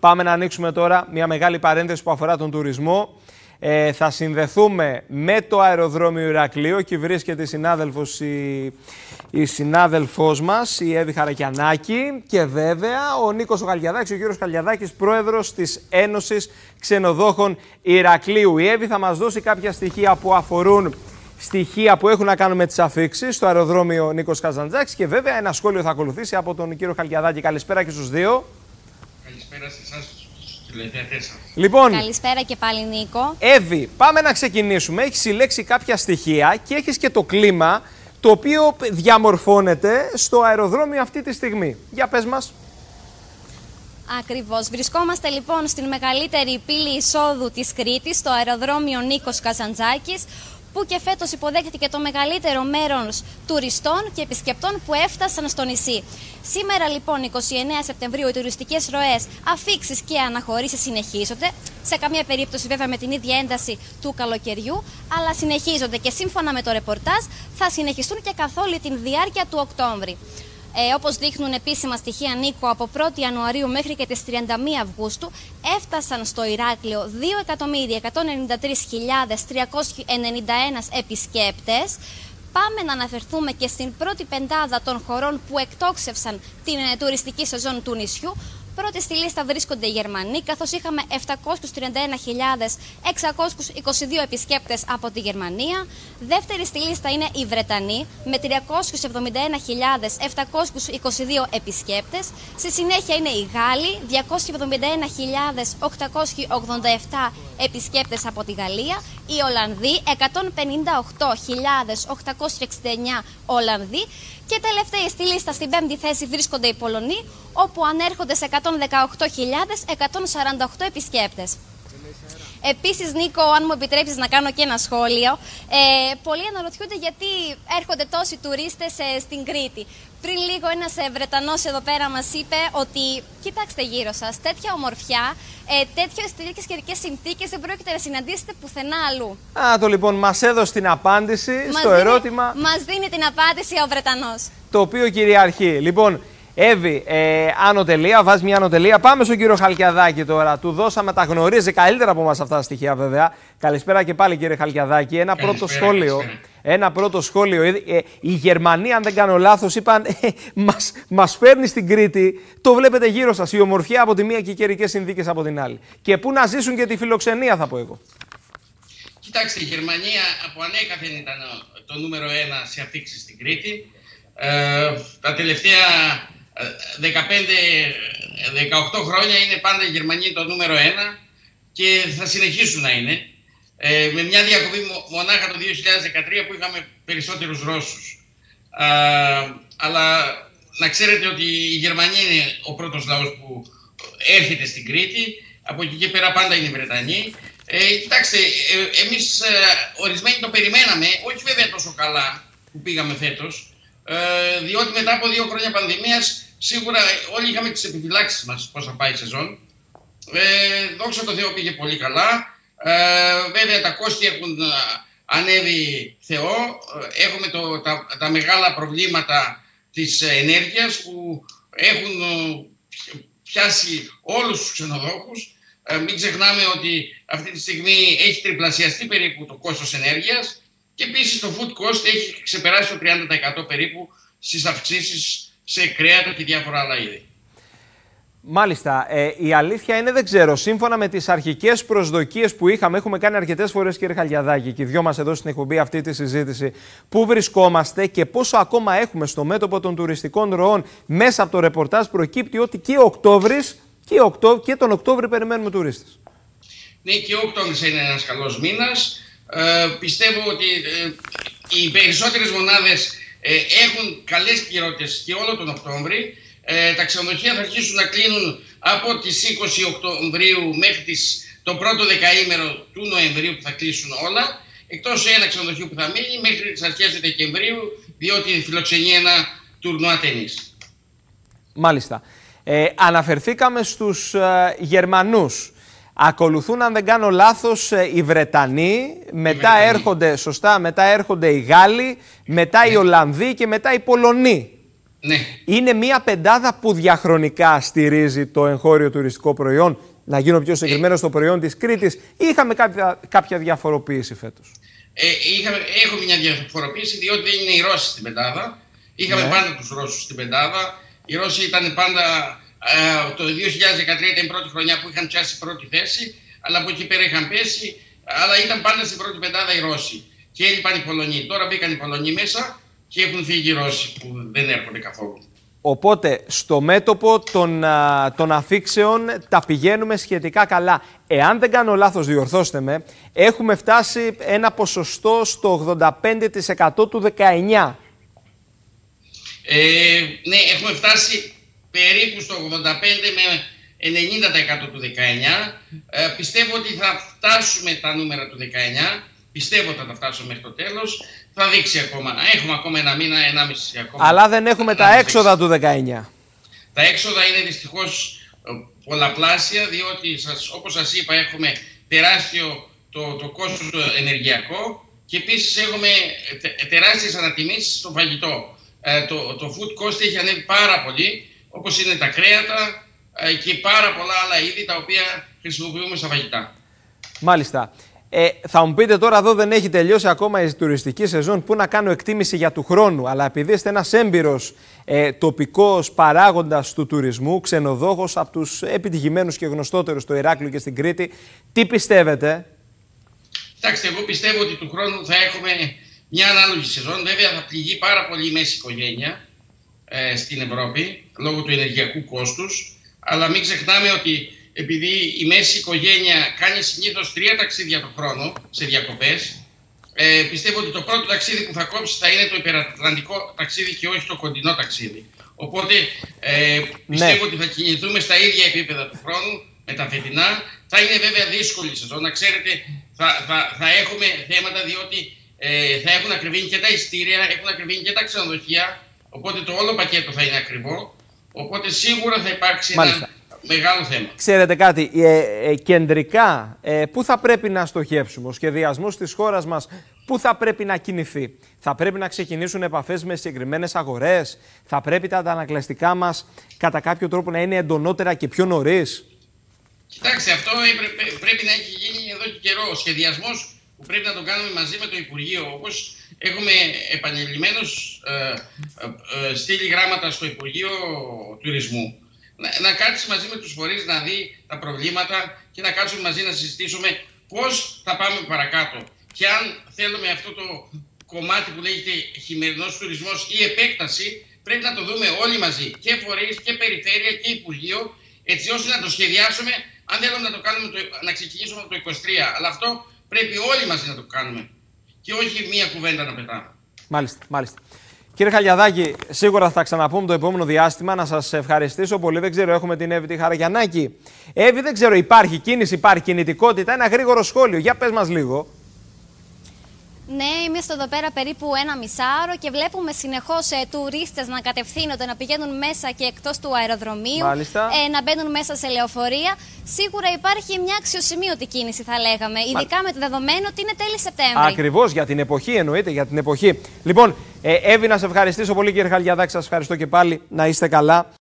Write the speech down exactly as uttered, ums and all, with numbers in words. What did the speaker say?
Πάμε να ανοίξουμε τώρα μια μεγάλη παρένθεση που αφορά τον τουρισμό. Ε, θα συνδεθούμε με το αεροδρόμιο Ηρακλείου. Εκεί βρίσκεται η συνάδελφος, η, η συνάδελφός μας, η Εύη Χαρακιανάκη. Και βέβαια ο Νίκος ο Χαλιαδάκης, ο κύριος Χαλιαδάκης, πρόεδρος της Ένωσης Ξενοδόχων Ηρακλείου. Η Εύη θα μας δώσει κάποια στοιχεία που αφορούν στοιχεία που έχουν να κάνουν με τις αφίξεις στο αεροδρόμιο Νίκος Καζαντζάκης. Και βέβαια ένα σχόλιο θα ακολουθήσει από τον κύριο Χαλιαδάκη. Καλησπέρα και στους δύο. Καλησπέρα σε εσάς. Λοιπόν, καλησπέρα και πάλι Νίκο. Εύη, πάμε να ξεκινήσουμε. Έχεις συλλέξει κάποια στοιχεία και έχεις και το κλίμα το οποίο διαμορφώνεται στο αεροδρόμιο αυτή τη στιγμή. Για πες μας. Ακριβώς. Βρισκόμαστε λοιπόν στην μεγαλύτερη πύλη εισόδου της Κρήτης, στο αεροδρόμιο Νίκος Καζαντζάκης, που και φέτος υποδέχτηκε το μεγαλύτερο μέρος τουριστών και επισκεπτών που έφτασαν στο νησί. Σήμερα λοιπόν, εικοστή ενάτη Σεπτεμβρίου, οι τουριστικές ροές, αφίξεις και αναχωρήσεις συνεχίζονται, σε καμία περίπτωση βέβαια με την ίδια ένταση του καλοκαιριού, αλλά συνεχίζονται και σύμφωνα με το ρεπορτάζ θα συνεχιστούν και καθ' όλη την διάρκεια του Οκτώβρη. Ε, όπως δείχνουν επίσημα στοιχεία, Νίκο, από πρώτη Ιανουαρίου μέχρι και τις τριάντα μία Αυγούστου έφτασαν στο Ηράκλειο δύο εκατομμύρια εκατόν ενενήντα τρεις χιλιάδες τριακόσιοι ενενήντα ένα επισκέπτες. Πάμε να αναφερθούμε και στην πρώτη πεντάδα των χωρών που εκτόξευσαν την ε, τουριστική σεζόν του νησιού. Πρώτη στη λίστα βρίσκονται οι Γερμανοί, καθώς είχαμε επτακόσιες τριάντα ένα χιλιάδες εξακόσιους είκοσι δύο επισκέπτες από τη Γερμανία. Δεύτερη στη λίστα είναι οι Βρετανοί, με τριακόσιες εβδομήντα ένα χιλιάδες επτακόσιους είκοσι δύο επισκέπτες. Στη συνέχεια είναι οι Γάλλοι, διακόσιες εβδομήντα ένα χιλιάδες οκτακόσιοι ογδόντα επτά επισκέπτες από τη Γαλλία. Οι Ολλανδοί, εκατόν πενήντα οκτώ χιλιάδες οκτακόσιοι εξήντα εννέα Ολλανδοί. Και τελευταία στη λίστα, στην πέμπτη θέση, βρίσκονται οι Πολωνοί, όπου ανέρχονται σε εκατόν δεκαοκτώ χιλιάδες εκατόν σαράντα οκτώ επισκέπτες. Επίσης, Νίκο, αν μου επιτρέψεις να κάνω και ένα σχόλιο, ε, πολλοί αναρωτιούνται γιατί έρχονται τόσοι τουρίστες ε, στην Κρήτη. Πριν λίγο ένας ε, Βρετανός εδώ πέρα μας είπε ότι κοιτάξτε γύρω σας, τέτοια ομορφιά, ε, τέτοιες καιρικές συνθήκες δεν πρόκειται να συναντήσετε πουθενά αλλού. Α, το λοιπόν μας έδωσε την απάντηση μας στο δίνει, ερώτημα. Μας δίνει την απάντηση ο Βρετανός. Το οποίο κυριαρχεί. Λοιπόν, Εύη, ε, άνω τελεία, βάζει μια άνω τελεία. Πάμε στον κύριο Χαλκιαδάκη τώρα. Του δώσαμε, τα γνωρίζει καλύτερα από εμάς αυτά τα στοιχεία βέβαια. Καλησπέρα και πάλι κύριε Χαλκιαδάκη. Ένα Καλησπέρα, πρώτο σχόλιο. καλησπέρα. Ένα πρώτο σχόλιο. Ε, ε, οι Γερμανοί, αν δεν κάνω λάθος, είπαν ε, μας, μας φέρνει στην Κρήτη. Το βλέπετε γύρω σας. Η ομορφιά από τη μία και οι καιρικές συνθήκες από την άλλη. Και πού να ζήσουν και τη φιλοξενία, θα πω εγώ. Κοιτάξτε, η Γερμανία από ανέκαθεν ήταν το νούμερο ένα σε αφίξεις στην Κρήτη. Ε, τα τελευταία δεκαπέντε δεκαοκτώ χρόνια είναι πάντα η Γερμανία το νούμερο ένα και θα συνεχίσουν να είναι. Ε, με μια διακοπή μονάχα το δύο χιλιάδες δεκατρία που είχαμε περισσότερους Ρώσους. Ε, αλλά να ξέρετε ότι η Γερμανία είναι ο πρώτος λαός που έρχεται στην Κρήτη. Από εκεί και πέρα πάντα είναι οι Βρετανοί. Ε, κοιτάξτε, ε, εμείς ε, ορισμένοι το περιμέναμε, όχι βέβαια τόσο καλά που πήγαμε φέτος, ε, διότι μετά από δύο χρόνια πανδημίας σίγουρα όλοι είχαμε τις επιφυλάξεις μας πώς θα πάει η σεζόν. Ε, δόξα τω Θεώ πήγε πολύ καλά. Ε, βέβαια τα κόστη έχουν ανέβει Θεό. Έχουμε το, τα, τα μεγάλα προβλήματα της ενέργειας που έχουν πιάσει όλους τους ξενοδόχους. Ε, μην ξεχνάμε ότι αυτή τη στιγμή έχει τριπλασιαστεί περίπου το κόστος ενέργειας και επίσης το food cost έχει ξεπεράσει το τριάντα τοις εκατό περίπου στις αυξήσεις σε κρέατα και διάφορα άλλα είδη. Μάλιστα. Ε, η αλήθεια είναι, δεν ξέρω, σύμφωνα με τις αρχικές προσδοκίες που είχαμε, έχουμε κάνει αρκετές φορές, κύριε Χαλιαδάκη, και οι δυο μας εδώ στην εκπομπή αυτή τη συζήτηση, πού βρισκόμαστε και πόσο ακόμα έχουμε στο μέτωπο των τουριστικών ροών. Μέσα από το ρεπορτάζ προκύπτει ότι και ο Οκτώβρης και, οκτώ, και τον Οκτώβρη περιμένουμε τουρίστες. Ναι, και ο Οκτώβρης είναι ένας καλός μήνας. Ε, πιστεύω ότι ε, οι περισσότερες μονάδες ε, έχουν καλές κυριότητες και όλο τον Οκτώβρη. Ε, τα ξενοδοχεία θα αρχίσουν να κλείνουν από τις είκοσι Οκτωβρίου μέχρι τις, το πρώτο δεκαήμερο του Νοεμβρίου που θα κλείσουν όλα. Εκτός ένα ξενοδοχείο που θα μείνει μέχρι τις αρχές του Δεκεμβρίου, διότι φιλοξενεί ένα τουρνουά τένις. Μάλιστα. Ε, αναφερθήκαμε στους ε, Γερμανούς. Ακολουθούν, αν δεν κάνω λάθος, οι Βρετανοί, μετά Βρετανοί. έρχονται, σωστά, μετά έρχονται οι Γάλλοι, μετά οι Ολλανδοί και μετά οι Πολωνοί. Ναι. Είναι μια πεντάδα που διαχρονικά στηρίζει το εγχώριο τουριστικό προϊόν. Να γίνω πιο συγκεκριμένο στο προϊόν της Κρήτης, ή είχαμε κάποια, κάποια διαφοροποίηση φέτος? Ε, είχαμε, έχουμε μια διαφοροποίηση, διότι δεν είναι οι Ρώσοι στην πεντάδα. Είχαμε ναι. πάντα τους Ρώσους στην πεντάδα. Οι Ρώσοι ήταν πάντα, ε, το δύο χιλιάδες δεκατρία ήταν η πρώτη χρονιά που είχαν πιάσει πρώτη θέση, αλλά από εκεί πέρα είχαν πέσει, αλλά ήταν πάντα στην πρώτη πεντάδα οι Ρώσοι. Και έλειπαν οι Πολωνοί. Τώρα μπήκαν οι Πολωνοί μέσα και έχουν φύγει οι Ρώσοι που δεν έρχονται καθόλου. Οπότε, στο μέτωπο των, α, των αφήξεων τα πηγαίνουμε σχετικά καλά. Εάν δεν κάνω λάθος, διορθώστε με, έχουμε φτάσει ένα ποσοστό στο ογδόντα πέντε τοις εκατό του δεκαεννιά. Ε, ναι, έχουμε φτάσει περίπου στο ογδόντα πέντε με ενενήντα τοις εκατό του δεκαεννιά. Ε, πιστεύω ότι θα φτάσουμε τα νούμερα του δεκαεννιά. Πιστεύω ότι θα τα φτάσουμε μέχρι το τέλος. Θα δείξει ακόμα. Έχουμε ακόμα ένα μήνα, ενάμιση ακόμα. Αλλά δεν έχουμε τα έξοδα δείξει. Του δεκαεννιά. Τα έξοδα είναι δυστυχώς πολλαπλάσια, διότι σας, όπως σας είπα, έχουμε τεράστιο το, το κόστος το ενεργειακό και επίσης έχουμε τε, τεράστιες ανατιμήσεις στο φαγητό. Ε, το, το food cost έχει ανέβει πάρα πολύ, όπως είναι τα κρέατα ε, και πάρα πολλά άλλα είδη τα οποία χρησιμοποιούμε στα φαγητά. Μάλιστα. Ε, θα μου πείτε τώρα, εδώ δεν έχει τελειώσει ακόμα η τουριστική σεζόν, που να κάνω εκτίμηση για του χρόνου. Αλλά επειδή είστε ένας έμπειρος ε, τοπικός παράγοντας του τουρισμού, ξενοδόχος από τους επιτυχημένους και γνωστότερους στο Ηράκλειο και στην Κρήτη, τι πιστεύετε? Κοιτάξτε, εγώ πιστεύω ότι του χρόνου θα έχουμε μια ανάλογη σεζόν. Βέβαια, θα πληγεί πάρα πολύ η μέση οικογένεια ε, στην Ευρώπη λόγω του ενεργειακού κόστους. Αλλά μην ξεχνάμε ότι επειδή η μέση οικογένεια κάνει συνήθως τρία ταξίδια το χρόνο σε διακοπές, ε, πιστεύω ότι το πρώτο ταξίδι που θα κόψει θα είναι το υπερατλαντικό ταξίδι και όχι το κοντινό ταξίδι. Οπότε ε, πιστεύω ναι. ότι θα κινηθούμε στα ίδια επίπεδα του χρόνου με τα φετινά. Θα είναι βέβαια δύσκολη σεζόν. Να ξέρετε, θα, θα, θα έχουμε θέματα διότι ε, θα έχουν ακριβήνει και τα ειστήρια, έχουν ακριβήνει και τα ξενοδοχεία. Οπότε το όλο πακέτο θα είναι ακριβό. Οπότε σίγουρα θα υπάρξει Μάλιστα. ένα μεγάλο θέμα. Ξέρετε κάτι, ε, ε, κεντρικά, ε, πού θα πρέπει να στοχεύσουμε, ο σχεδιασμός της χώρας μας, πού θα πρέπει να κινηθεί? Θα πρέπει να ξεκινήσουν επαφές με συγκεκριμένες αγορές? Θα πρέπει τα αντανακλαστικά μας κατά κάποιο τρόπο να είναι εντονότερα και πιο νωρίς? Κοιτάξτε, αυτό πρέ, πρέπει να έχει γίνει εδώ και καιρό. Ο σχεδιασμός που πρέπει να τον κάνουμε μαζί με το Υπουργείο, όπως έχουμε επανειλημμένως ε, ε, ε, στείλει γράμματα στο Υπουργείο Τουρισμού. Να, να κάτσει μαζί με τους φορείς να δει τα προβλήματα και να κάτσουμε μαζί να συζητήσουμε πώς θα πάμε παρακάτω. Και αν θέλουμε αυτό το κομμάτι που λέγεται χειμερινός τουρισμός ή επέκταση, πρέπει να το δούμε όλοι μαζί, και φορείς και περιφέρεια και Υπουργείο, έτσι ώστε να το σχεδιάσουμε. Αν θέλουμε να το κάνουμε, το, να ξεκινήσουμε από το είκοσι τρία, αλλά αυτό πρέπει όλοι μαζί να το κάνουμε και όχι μία κουβέντα να πετάμε. Μάλιστα, μάλιστα. Κύριε Χαλιαδάκη, σίγουρα θα τα ξαναπούμε το επόμενο διάστημα. Να σας ευχαριστήσω πολύ. Δεν ξέρω, έχουμε την Εύη τη Χαραγιαννάκη. Εύη, δεν ξέρω, υπάρχει κίνηση, υπάρχει κινητικότητα? Ένα γρήγορο σχόλιο. Για πες μας λίγο. Ναι, είμαστε εδώ πέρα περίπου ένα μισάωρο και βλέπουμε συνεχώς ε, τουρίστες να κατευθύνονται, να πηγαίνουν μέσα και εκτός του αεροδρομίου, ε, να μπαίνουν μέσα σε λεωφορεία. Σίγουρα υπάρχει μια αξιοσημείωτη κίνηση, θα λέγαμε, ειδικά Μα... με το δεδομένο ότι είναι τέλη Σεπτέμβρη. Ακριβώς, για την εποχή εννοείται, για την εποχή. Λοιπόν, ε, Εύη, να σε ευχαριστήσω πολύ, κύριε Χαλιαδάκη, σας ευχαριστώ και πάλι. Να είστε καλά.